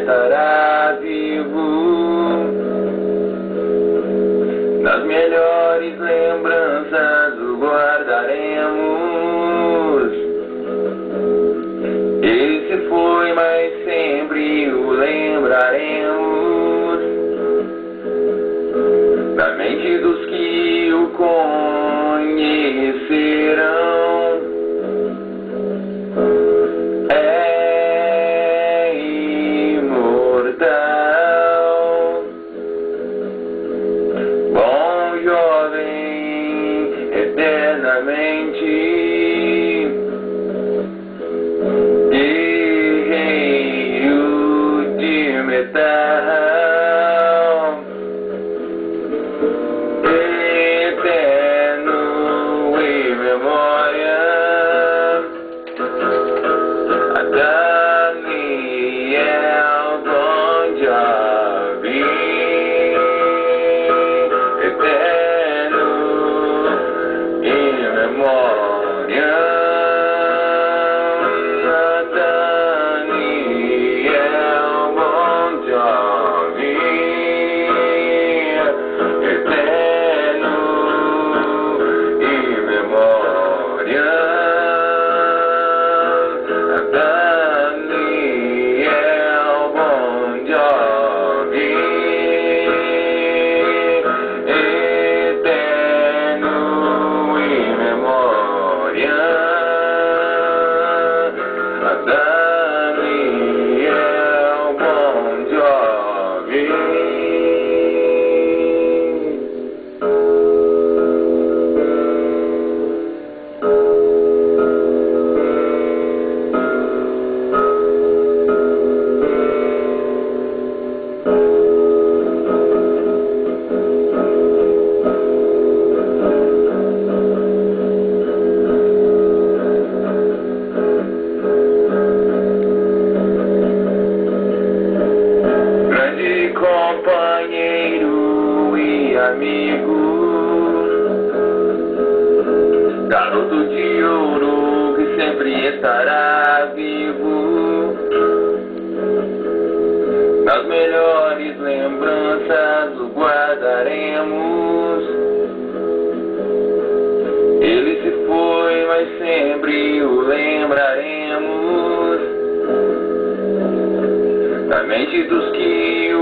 estará vivo. Nas melhores lembranças o guardaremos. Ele se foi, mas sempre o lembraremos. Na mente dos que o conhecerão. É imortal. Bom jovem, eternamente. Guerreiro de metal. Eterno em memória a Daniel Bon Jovi. Eterno em memória a Daniel Bon Jovi. Eterno em memória a Daniel Bon Jovi. Eterno em memória a Daniel Bon Jovi. Grande companheiro e amigo, garoto de ouro que sempre estará vivo. Nas melhores lembranças o guardaremos. Ele se foi, mas sempre o lembraremos. Na mente dos que